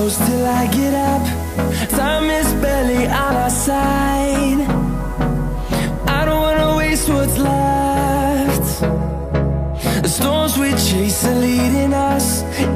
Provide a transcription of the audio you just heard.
close till I get up. Time is barely on our side. I don't wanna waste what's left. The storms we chase are leading us